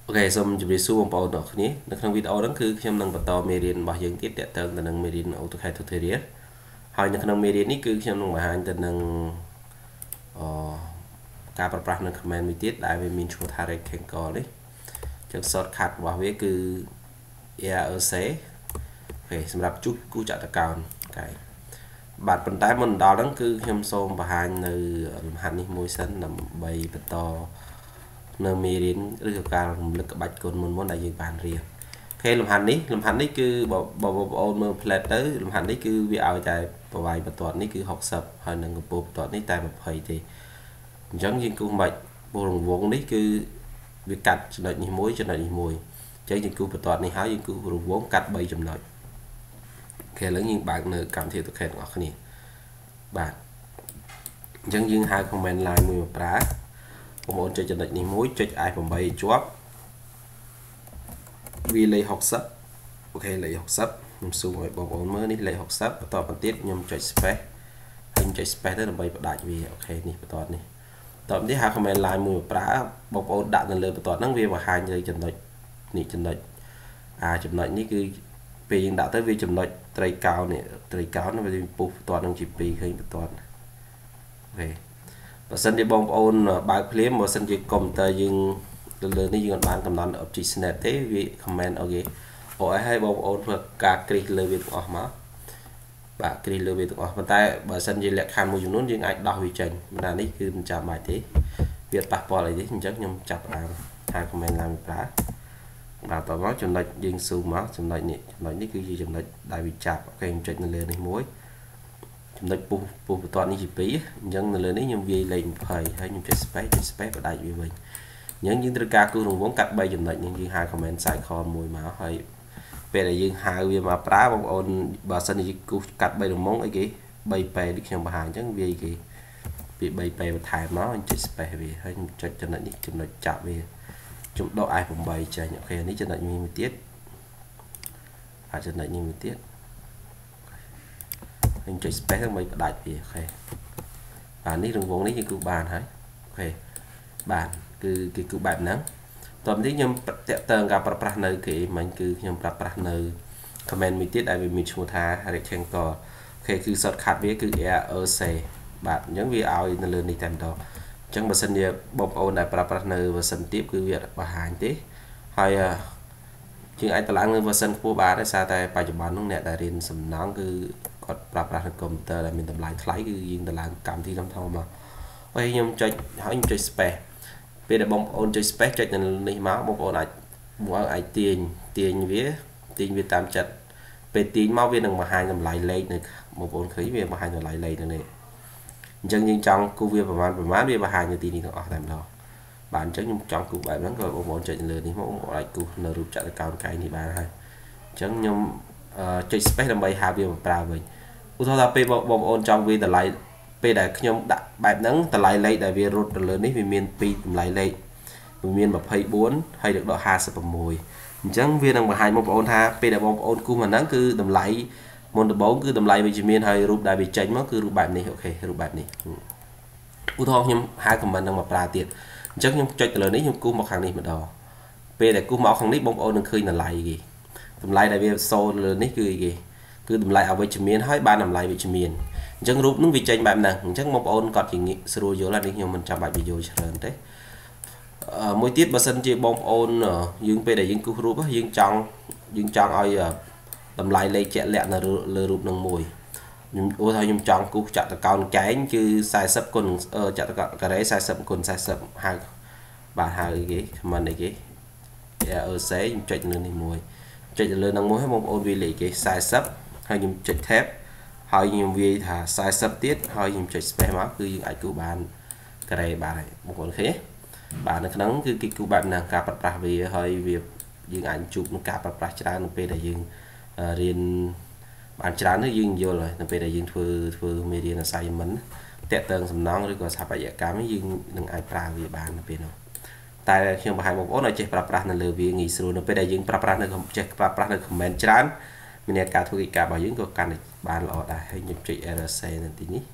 Ok, xong chụp đi xuống bằng bảo đó nhé. Nó không video đó cứ khi nâng bắt đầu merin bảo dưỡng tiếp tận từ nâng merin AutoCAD tutorial.ហើយនៅក្នុងមេរៀននេះគឺខ្ញុំនឹងបង្ហាញទៅនឹងការប្រើប្រាស់នៅ command មួយទៀតដែលវាមានឈ្មោះថា rectangle នេះចឹង shortcut របស់វាគឺ ERC អូខេសម្រាប់ជួសគូចតុកោណអូខេបាទប៉ុន្តែមុនដល់ហ្នឹងគឺខ្ញុំសូមបង្ហាញនៅលំហាត់នេះមួយសិនដើម្បីបន្តនៅមេរៀនឬក៏ការរំលឹកក្បាច់គុណមុនដែលយើងបានរៀនអូខេលំហាត់នេះគឺបងប្អូនមើល plate ទៅលំហាត់នេះគឺវាឲ្យតែប្រវាយបន្ទាត់នេះគឺ60ហើយនឹងកម្ពស់បន្ទាត់នេះតែ20ទេអញ្ចឹងយើងគូសមិនពូរង្វង់នេះគឺវាកាត់ចំណុចនេះមួយចំណុចនេះមួយអញ្ចឹងយើងគូសបន្ទាត់នេះហើយយើងគូសរង្វង់កាត់3ចំណុចអូខេឥឡូវយើងបើកនៅកម្មវិធី AutoCAD ទាំងអស់គ្នាបាទអញ្ចឹងយើងហៅ command line មួយមកប្រើបងប្អូនចុចចំណុចនេះមួយចុច F8 ជាប់វាលេខ60អូខេលេខ60ខ្ញុំស៊ូមឲ្យបងប្អូនមើលនេះលេខ60បន្តបន្ទាប់ខ្ញុំចុច space ហើយខ្ញុំចុច space ទៅដើម្បីផ្ដាច់វាអូខេនេះបន្តនេះតបនេះហៅ command line មួយមកប្រើបងប្អូនដាក់នៅលើបន្តហ្នឹងវាបង្ហាញទៅចំណុចនេះចំណុចចំណុចនេះគឺពេលយើងដាក់ទៅវាចំណុចត្រីកោណនេះត្រីកោណវាពុះបន្តនឹងជា2ឃើញបន្តអូខេបើសិនជាបងប្អូនបើកភ្លាមបើសិនជាកុំព្យូទ័រយើងលើនេះយើងអត់បានកំណត់ object snap ទេវា command អូខេអូឲ្យបងប្អូនធ្វើការគ្រីសលើវាទាំងអស់មកបាទគ្រីសលើវាទាំងអស់ប៉ុន្តែបើសិនជាលក្ខខណ្ឌមួយចំនួនយើងអាចដោះវាចេញបណ្ដានេះគឺមិនចាំបាច់ទេវាប៉ះពាល់អីទេអញ្ចឹងខ្ញុំចាប់ដើមហៅ command ឡើងប្រើបាទតោះមកចំណុចយើងស៊ូមមកចំណុចនេះគឺជាចំណុចដែលវាចាប់អូខេខ្ញុំចុចនៅលើនេះមួយចំណុចពុះបន្ទាត់នេះជា2អញ្ចឹងនៅលើនេះខ្ញុំវាយលេខ20ហើយខ្ញុំចុច space បដាច់វាវិញអញ្ចឹងយើងត្រូវការគូសរង្វង់កាត់3ចំណុចយើងហៅ command cycle មួយមកហើយពេលដែលយើងហៅវាមកប្រើបងប្អូនបើសិនជាគូសកាត់3រង្វង់អីគេ3ប៉ែដូចខ្ញុំបង្ហាញអញ្ចឹងវាយគេពី3ប៉ែបន្ថែមមកអញ្ចឹង space វាហើយចុចចំណុចនេះចំណុចចាប់វាខ្ញុំដក F8 ចេញអូខេនេះចំណុចមួយទៀតចំណុចនេះមួយទៀតខ្ញុំចុច space ដើម្បីផ្ដាច់វាអូខេបាទនេះរង្វង់នេះយើងគូសបានហើយអូខេបាទគឺគូសបែបហ្នឹងតោះនេះខ្ញុំតាក់ទងការប្រើប្រាស់នៅគេមិញគឺខ្ញុំប្រើប្រាស់នៅ command មួយទៀតដែលវាមានឈ្មោះថា rectangle អូខេគឺ shortcut វាគឺ ERC បាទអញ្ចឹងវាឲ្យនៅលើនេះតែម្ដងអញ្ចឹងបើសិនជាបងប្អូនដែលប្រើប្រាស់នៅ version ទាបគឺវាអត់បង្ហាញទេហើយជាងអាចតម្លើងនៅ version ខ្ពស់បានដោយសារតែបច្ចុប្បន្ននោះអ្នកដែលរៀនសំណង់គឺគាត់ប្រើប្រាស់នៅកុំព្យូទ័រដែលមានតម្លៃថ្លៃគឺយើងតម្លើងកម្មវិធីធំៗមកហើយខ្ញុំចុចហើយខ្ញុំចុច space ពេលដែលបងប្អូនចុច space ចុចនៅនេះមកបងប្អូនអាចទាញវាតាមចិត្តពេលទាញមកវានឹងបង្ហាញតម្លៃលេខនៅបងប្អូនឃើញវាបង្ហាញតម្លៃលេខនៅនេះអញ្ចឹងយើងចង់គូសវាប្រមាណវាបង្ហាញនៅទីនេះទាំងអស់តែម្ដងបាទអញ្ចឹងខ្ញុំចង់គូសបែបហ្នឹងក៏បងប្អូនចុចលើនេះមកបងប្អូនអាចគូសនៅរូបចតុកោណកែងនេះបានហើយអញ្ចឹងខ្ញុំចុច space ដើម្បីហៅវាមកប្រើវិញឧទាហរណ៍ថាពេលបងប្អូនចង់វាតម្លៃពេលដែលខ្ញុំដាក់បែបហ្នឹងតម្លៃលេខដែលវារត់ទៅលើនេះវាមាន2តម្លៃលេខវាមាន24ហើយដល់56អញ្ចឹងវានឹងបង្ហាញបងប្អូនថាពេលដែលបងប្អូនគូសមកហ្នឹងគឺតម្លៃមុនដំបូងគឺតម្លៃវិជ្ជមានហើយរូបដែលវាចេញមកគឺរូបបែបនេះអូខេរូបបែបនេះឧទាហរណ៍ខ្ញុំហៅ comment ហ្នឹងមកប្រើទៀតអញ្ចឹងខ្ញុំចុចទៅលើនេះខ្ញុំគូសមកខាងនេះម្ដងពេលដែលគូសមកខាងនេះបងប្អូននឹងឃើញតម្លៃគេតម្លៃដែលវាសូនលើនេះគឺអីគេគឺតម្លៃអវិជ្ជមានហើយបានតម្លៃវិជ្ជមានអញ្ចឹងរូបនឹងវាចេញបែបហ្នឹងអញ្ចឹងបងប្អូនគាត់ជាងាយស្រួលយល់ហើយនេះខ្ញុំមិនចាំបាច់បញ្យល់ច្រើនទេមួយទៀតបើសិនជាបងប្អូនយើងពេលដែលយើងគូសរូបយើងចង់ឲ្យតម្លៃលេខជាក់លាក់នៅលើរូបនឹងមួយខ្ញុំឧទាហរណ៍ខ្ញុំចង់គូសចតុកោណកែងគឺ40គុណចតុកោណការ៉េ40គុណ40ហៅបាទហៅអីគេ comment អីគេ ERC ខ្ញុំចុចលើនេះមួយចុចលើនឹងមួយឲ្យបងប្អូនវាយលេខគេ40ហើយខ្ញុំចុច tab ហើយខ្ញុំវាយថា40ទៀតហើយខ្ញុំចុច space មកគឺយើងអាចគូសបានការ៉េបានហើយបងប្អូនឃើញបាទនៅក្នុងគឺគេគូសបែបហ្នឹងការប្រើប្រាស់វាហើយវាយើងអាចជួបនឹងការប្រើប្រាស់ច្រើននៅពេលដែលយើងរៀនបានច្រើនទៅយើងយល់ហើយនៅពេលដែលយើងធ្វើមេរៀន assignment តាក់ទងសំណង់ឬក៏ស្ថាបត្យកម្មយើងនឹងអាចប្រើវាបាននៅពេលនោះតែខ្ញុំបង្ហាញបងប្អូនឲ្យចេះប្រើប្រាស់នៅលើវាងាយស្រួលនៅពេលដែលយើងប្រើប្រាស់នៅចេះប្រើប្រាស់នៅ comment ច្រើនមានការធ្វើកិច្ចការរបស់យើងក៏កាន់តែបានល្អដែរហើយខ្ញុំចុច ERC នៅទីនេះ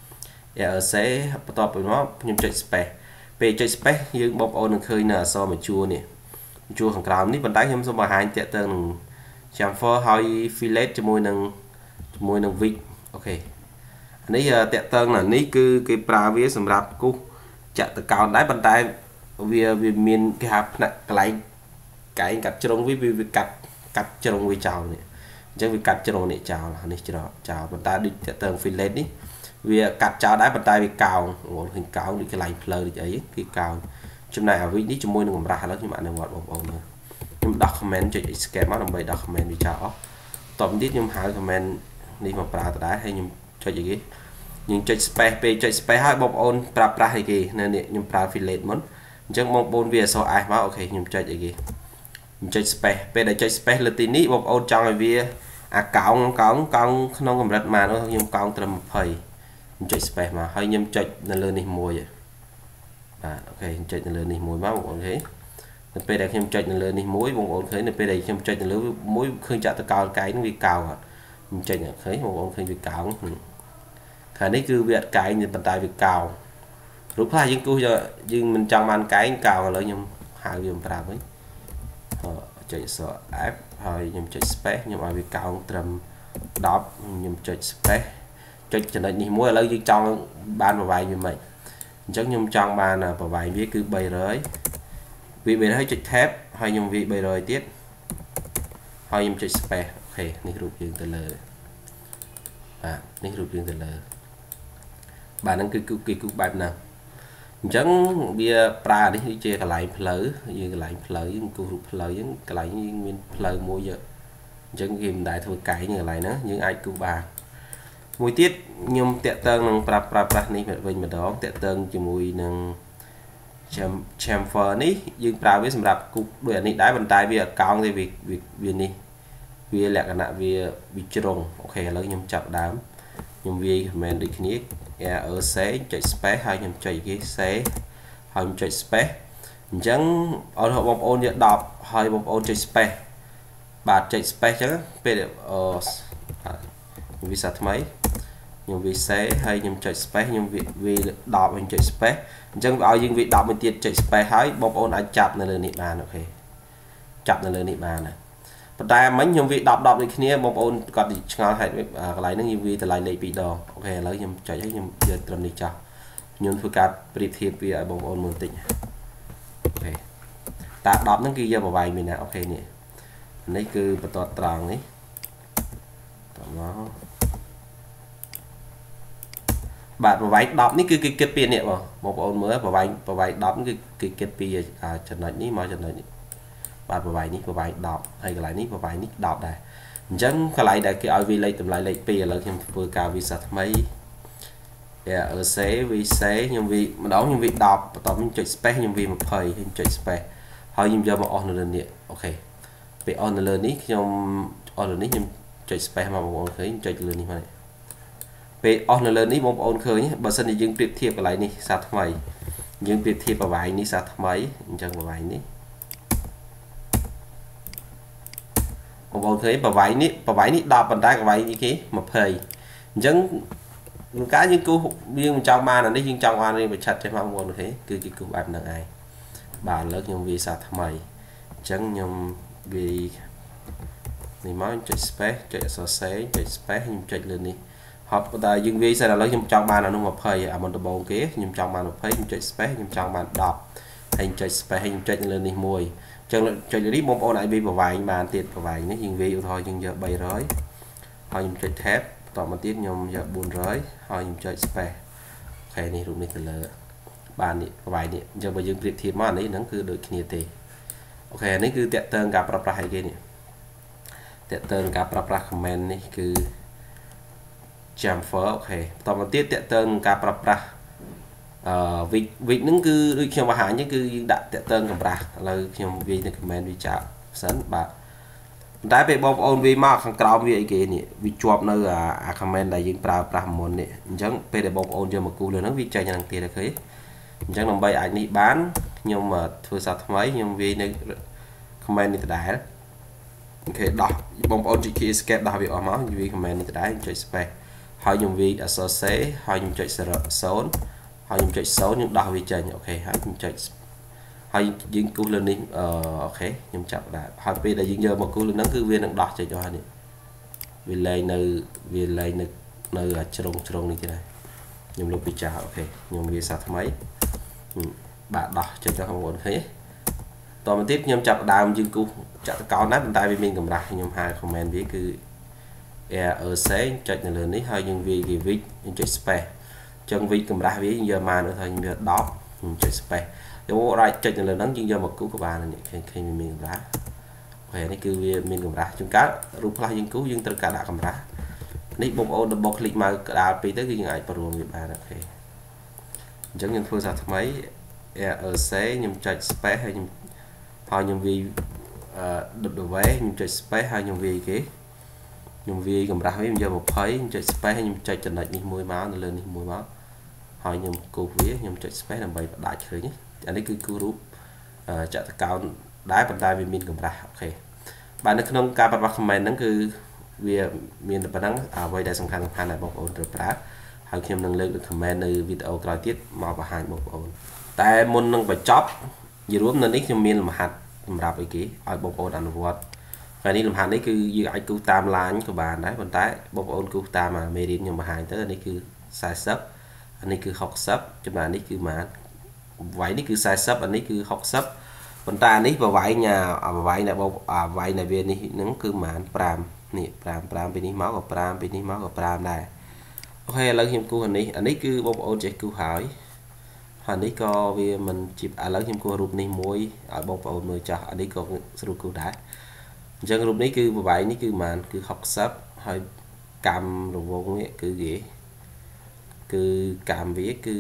ERC បន្ទាប់ពីមកខ្ញុំចុច space ពេលចុច space យើងបងប្អូននឹងឃើញនៅអក្សរមួយជួរនេះ chua hàng cào ní bàn tay nhom số 2 tẹt tường chamfer hơi fillet cho môi nâng vịt ok ní tẹt tường là ní cứ cái pra vía sầm rạp cú chặt từ cào đáy bàn tay vì miền cái hạt này cái cắt trồng với cắt trồng với chào này chẳng vì cắt trồng này chào là này chào bàn tay đi tẹt tường fillet ní vì cắt chào đáy bàn tay vì cào một hình cào đi cái lạnh phơi đi ấy cái cào trong này ở vị trí trong môi nó ra lớn như bạn này ngọt bông nữa nhưng document cho scan nó làm bài document đi chào tổng tiết nhưng hai comment đi mà pra đá hay nhưng cho gì nhưng cho space hai bông ôn pra hay gì nên nhưng pra fillet muốn chẳng mong bông về sau ai mà ok nhưng cho gì cho space bây giờ cho space là tin ní bông ôn trong vì còng không còn rất mà nó nhưng con tầm phẩy cho space mà hay nhưng cho là lên đi mua vậy ok chạy lên đi mũi máu bọn thế bây giờខ្ញុំចុចលើនេះមួយបងប្អូនឃើញនៅពេលដែលខ្ញុំចុចលើមួយឃើញចាក់តកោកាយនឹងវាកោខ្ញុំចុចឃើញបងប្អូនឃើញវាកោខាងនេះគឺវាអត់កាយប៉ុន្តែវាកោរូបខ្លះយើងគូយើងមិនចង់បានកាយកោឥឡូវខ្ញុំហៅវាប្រាប់វិញចុច F ហើយខ្ញុំចុច space ខ្ញុំឲ្យវាកោត្រឹម10ខ្ញុំចុច space ចុចចំណុចនេះមួយឥឡូវយើងចង់បានប្រវែងវាមិនchẳng nhung trong bàn là bảo vài viết cứ 300 vì bên thấy chụp thép hay nhung vị 300 tiết hay nhung chụp spare ok này rụt riêng từ lời này rụt riêng từ lời bạn đang cứ bài nào chẳng bia pra đi chơi cái lại lỡ như cái lại lỡ những cụ lỡ những cái lại nguyên lỡ mua giờ chẳng ghim đại thôi cái như lại nữa những ai cụ bà mùi tiết nhung tẹt tơn nâng pra ní mình đó tẹt tơn cho mùi nâng chamfer ní dương pra với sầm rạp cục đuổi ní đáy bàn tay vì cao thì vì ní vì lẹ cả nạ vì trồng ok lấy nhung chập đám nhung vì mình được ní ở xé chạy space hay nhung chạy cái xé hay nhung chạy space chẳng ở hộp bông ôn nhận đọc hay bông ôn chạy space bà chạy space chứ về được vì sao mấy nhưng vì xé hay nhưng chạy space nhưng vì đọc mình chạy space chẳng bao nhiêu vị đọc mình tiết chạy space hái bông ôn anh chặt là lên nị bàn ok chặt là lên nị bàn này và ta mấy nhưng vị đọc đi kia bông ôn còn thì ngon hay lấy nó như vì từ lại lấy bị đỏ ok lấy nhưng chạy nhưng giờ tầm đi chặt nhưng tôi cả bị thiệp vì ở bông ôn mường tịnh ok ta đọc nó kia giờ vào bài mình nè ok nè lấy cứ bắt đầu tròn ấy đó bạn vào váy đọc ní cái kết pin nè một ôn mới vào váy đọc cái kết pin trận này ní mà trận này bạn vào váy ní vào váy đọc hay cái lại ní vào váy ní đọc này chẳng cái lại để cái ở vì lấy tầm lại lấy pin là thêm vừa cao vì sao mấy ở xé vì xé nhưng vì mà đó nhưng vì đọc tổng chạy space nhưng vì một thời chạy space thôi nhưng giờ mà on lên nè ok bị on lên ní trong on lên ní nhưng chạy space mà một thấy chạy lên đi mà về on lên ní một on khơi nhé bà sân thì dừng tiếp thiệp lại ní sao mày dừng tiếp thiệp vào bài ní sao mấy chẳng vào bài ní một on thấy vào bài ní đọc bàn tay của bài như thế mà phơi chẳng cá những cô riêng trong ba là đấy nhưng trong ăn đi mà chặt cho mong muốn thế cứ cái cụ bạn là ai bà lớn nhưng vì sao mày chẳng nhưng vì thì mới chạy space chạy so sánh chạy space nhưng chạy lên đi học tại dương vi sẽ là lấy trong trong bàn là nông một hơi à một bộ kế nhưng trong bàn một phẩy chạy space nhưng trong bàn đọc hành chạy space hành chạy lên đi mùi chân chạy đi một ô lại bị vào vài bàn tiền vào vài nó dương vi thôi nhưng giờ bay rối thôi nhưng chạy thépต่อมาtiếp nhom giờ 400ហើយខ្ញុំចុច space ខេនេះរូបនេះទៅលើបាននេះប្រវាយនេះយើងបើយើងប្រៀបធៀបមកនេះហ្នឹងគឺដូចគ្នាទេអូខេនេះគឺតាក់ទងការប្រើប្រាស់ឲ្យគេនេះតាក់ទងការប្រើប្រាស់ comment នេះគឺ chamfer អូខេបន្តមកទៀតតាក់ទងការប្រើប្រាស់វិកហ្នឹងគឺដូចខ្ញុំបង្ហាញហ្នឹងគឺយើងដាក់តាក់ទងកម្រាស់ឥឡូវខ្ញុំវាយនៅ comment វាចាក់សិនបាទតែពេលបងប្អូនវាមកខាងក្រោមវាអីគេនេះវាជាប់នៅអា comment ដែលយើងប្រើប្រាស់មុននេះអញ្ចឹងពេលដែលបងប្អូនយកមកគូលើហ្នឹងវាចេញហ្នឹងទៀតអូខេអញ្ចឹងដើម្បីអាចនេះបានខ្ញុំធ្វើសារថ្មីខ្ញុំវាយនៅ comment នេះដដែលអូខេដោះបងប្អូនចុច key escape ដោះវាអស់មកវា comment នេះដដែលចុច space ហើយខ្ញុំវាយអក្សរ C ហើយខ្ញុំចុច0ហើយខ្ញុំចុច0ខ្ញុំដោះវាចេញអូខេហើយខ្ញុំចុចហហើយយើងគូសលើនេះអូខេខ្ញុំចាប់ដែរហើយពេលដែលយើងយកមកគូសលើហ្នឹងគឺវានឹងដោះចេញអស់នេះវាលែងនៅជ្រុងនេះទៀតហើយខ្ញុំលុបពីចាស់អូខេខ្ញុំវាសាថ្មីបាទដោះចេញទៅបងប្អូនឃើញតមកទៀតខ្ញុំចាប់ដើមយើងគូសចាក់តកោណដែរប៉ុន្តែវាមានកម្រាស់ខ្ញុំហៅ comment វាគឺ ERC ចុចនៅលើនេះហើយយើងវាគេវិចយើងចុច space អញ្ចឹងវិចកម្រាស់វាយើងយកមកនោះថាយើងវា10ខ្ញុំចុច space យករាច់ចុចនៅលើហ្នឹងយើងយកមកគូសក៏បាននេះឃើញវាមានកម្រាស់ហើយនេះគឺវាមានកម្រាស់ជួនកាលរូបផ្លាស់យើងគូសយើងត្រូវការដាក់កម្រាស់នេះបងប្អូនដំបូងคลิกមកក្តារពេកទៅគឺយើងអាចបរួមវាបានអូខេអញ្ចឹងខ្ញុំធ្វើសារថ្មី ERC ខ្ញុំចុច space ហើយខ្ញុំវាW ខ្ញុំចុច space ហើយខ្ញុំវាគេខ្ញុំវាកម្រាស់វាខ្ញុំយក20ខ្ញុំចុច space ហើយខ្ញុំចុចចំណុចនេះមួយមកនៅលើនេះមួយមកហើយខ្ញុំគូសវាខ្ញុំចុច space ដើម្បីបដាច់ឃើញអានេះគឺគូសរូបចតុកោណដែរប៉ុន្តែវាមានកម្រាស់អូខេបាទនៅក្នុងការប្រើប្រាស់ comment ហ្នឹងគឺវាមានតែប៉ុណ្ណឹងអ្វីដែលសំខាន់ដែលបងប្អូនត្រូវប្រើហើយខ្ញុំនឹងលើក comment នៅវីដេអូក្រោយទៀតមកបង្ហាញបងប្អូនតែមុននឹងបញ្ចប់និយាយរួមនៅនេះខ្ញុំមានលំហាត់សម្រាប់អីគេឲ្យបងប្អូនអនុវត្តហើយនេះលំហាត់នេះគឺយើងអាចគូសតាម line ក៏បានដែរប៉ុន្តែបងប្អូនគូសតាមមេរៀនខ្ញុំបង្ហាញទៅនេះគឺ40អានេះគឺ60ចំណែកនេះគឺម៉ានវាយនេះគឺ40អានេះគឺ60ប៉ុន្តែអានេះប្រវាយនៃបងវាយនៃវានេះហ្នឹងគឺម៉ាន5នេះ5ពីនេះមកក៏5ពីនេះមកក៏5ដែរអូខេឥឡូវខ្ញុំគូសអានេះគឺបងប្អូនចេះគូសហើយនេះក៏វាមិនជាឥឡូវខ្ញុំគូសរូបនេះមួយឲ្យបងប្អូនមើលចាស់អានេះក៏ស្រួលគូសដែរអញ្ចឹងរូបនេះគឺប្រវាយនេះគឺម៉ានគឺ60ហើយកម្មរង្វង់នេះគឺកម្មវាគឺ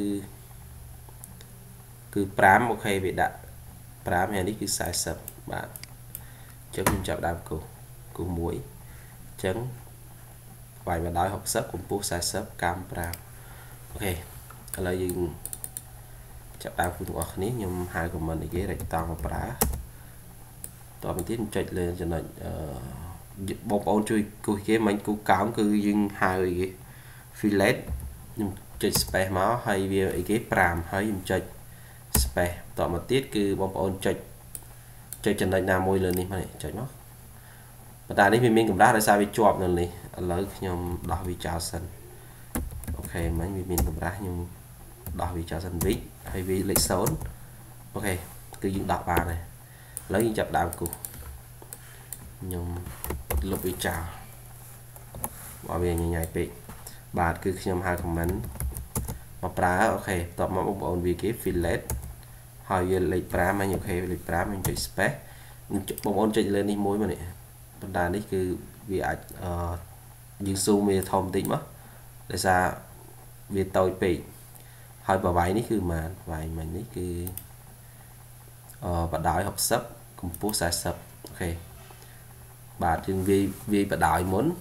5អូខេវាដាក់5ហើយនេះគឺ40បាទអញ្ចឹងខ្ញុំចាប់ដើមគូសមួយអញ្ចឹងវាយមកដល់60កម្ពស់40កម្ម5អូខេឥឡូវយើងចាប់ដើមគូសទាំងអស់គ្នាខ្ញុំហៅ comment អីគេរែកតង់មកប្រើតទៅទៀតចុចលើចំណុចបងប្អូនជួយគូសគេមិនគូសកោងគឺយើងហៅអីគេ fillet ខ្ញុំចុច space មកហើយវាអីគេ5ហើយខ្ញុំចុច space តមកទៀតគឺបងប្អូនចុចចំណុចណាមួយលើនេះមកចុចមកប៉ុន្តែនេះវាមានកម្រាស់ដោយសារវាជាប់នៅនេះឥឡូវខ្ញុំដោះវាចោលសិនអូខេមិញវាមានកម្រាស់ខ្ញុំដោះវាចោលសិនវិញហើយវាលេខ0អូខេគឺយើងដោះបានហើយឥឡូវយើងចាប់ដើមគូសខ្ញុំលុបវាចោលបើវាញញ៉ៃពេកបាទគឺខ្ញុំហៅ comment មកប្រើអូខេតបមកបងប្អូនវាគេ fillet ហើយវាលេខ5ហើយអូខេលេខ5ខ្ញុំចុច space បងប្អូនចុចលើនេះមួយមកនេះប៉ុន្តែនេះគឺវាអាចយើងស៊ូមវាធំបន្តិចមកដោយសារវាតូចពេកហើយប្រវាយនេះគឺម៉ានវាយមិញនេះគឺបដោយ60កម្ពស់40អូខេបាទយើងវាយបដោយមុន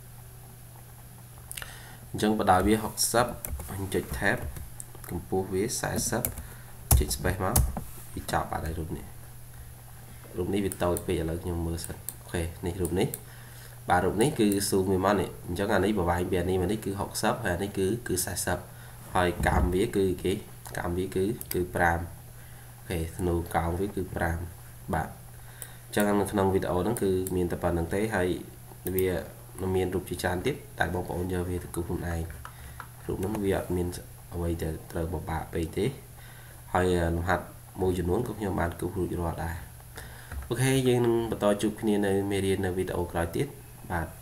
អញ្ចឹងបដោយវា60ខ្ញុំចុច tab កម្ពស់វា40ចុច space មកវាចប់បាត់ហើយរូបនេះវាតូចពេកឥឡូវខ្ញុំមើលសិនអូខេនេះរូបនេះបាទរូបនេះគឺស៊ូមវាមកនេះអញ្ចឹងអានេះប្រវាយពីអានេះមកនេះគឺ60ហើយអានេះគឺ40ហើយកម្មវាគឺគេកម្មវាគឺ5អូខេធ្នូកោងវាគឺ5បាទអញ្ចឹងនៅក្នុងវីដេអូហ្នឹងគឺមានតែប៉ុណ្្នឹងទេហើយវាមានរូបជាច្រើនទៀតតែបងប្អូនយកវាទៅគូសខ្លួនឯងរូបហ្នឹងវាអត់មានអ្វីដែលត្រូវបបាក់ពេកទេហើយលំហាត់មួយចំនួនក៏ខ្ញុំបានគូសរួចរាល់ដែរអូខេយើងនឹងបន្តជួបគ្នានៅមេរៀននៅវីដេអូក្រោយទៀតបាទ